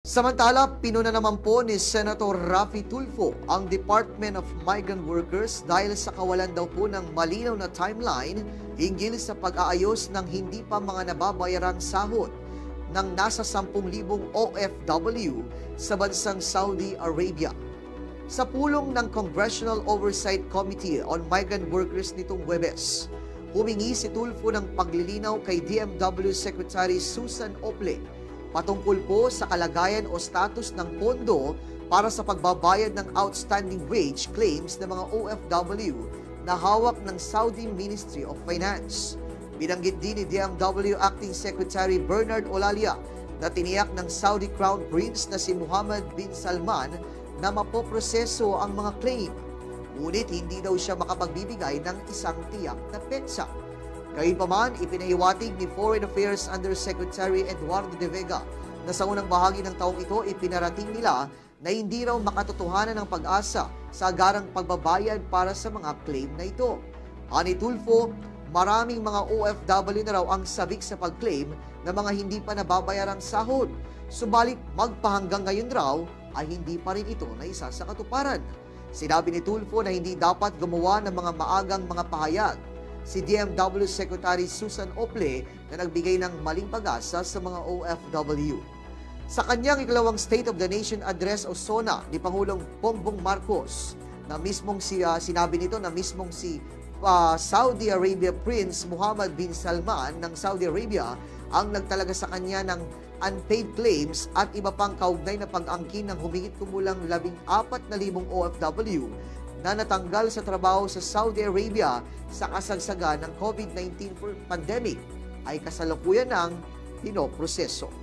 Samantala, pinuna naman po ni Senator Raffy Tulfo ang Department of Migrant Workers dahil sa kawalan daw po ng malinaw na timeline hinggil sa pag-aayos ng hindi pa mga nababayarang sahod ng nasa 10,000 OFW sa bansang Saudi Arabia. Sa pulong ng Congressional Oversight Committee on Migrant Workers nitong Huwebes, humingi si Tulfo ng paglilinaw kay DMW Secretary Susan Ople patungkol po sa kalagayan o status ng pondo para sa pagbabayad ng outstanding wage claims ng mga OFW na hawak ng Saudi Ministry of Finance. Binanggit din ni DMW Acting Secretary Bernard Olalia na tiniyak ng Saudi Crown Prince na si Mohammed bin Salman na mapoproseso ang mga claim. Ngunit hindi daw siya makapagbibigay ng isang tiyak na petsa. Gayunpaman, ipinahiwatig ni Foreign Affairs Undersecretary Eduardo de Vega na sa unang bahagi ng taong ito ipinarating nila na hindi raw makatotohanan ng pag-asa sa agarang pagbabayad para sa mga claim na ito. Ani Tulfo, maraming mga OFW na raw ang sabik sa pag-claim ng mga hindi pa nababayarang sahod. Subalit magpahanggang ngayon raw ay hindi pa rin ito na isa sa katuparan. Sinabi ni Tulfo na hindi dapat gumawa ng mga maagang mga pahayag si DMW Secretary Susan Ople na nagbigay ng maling pag-asa sa mga OFW. Sa kanyang ikalawang State of the Nation Address o SONA ni Pangulong Bongbong Marcos, na mismong sinabi nito na mismong si Saudi Arabia Prince Mohammed bin Salman ng Saudi Arabia ang nagtalaga sa kanya ng unpaid claims at iba pang kaugnay na pag-angkin ng humigit kumulang 14,000 OFW na natanggal sa trabaho sa Saudi Arabia sa kasagsagan ng COVID-19 pandemic ay kasalukuyan ng pinoproseso.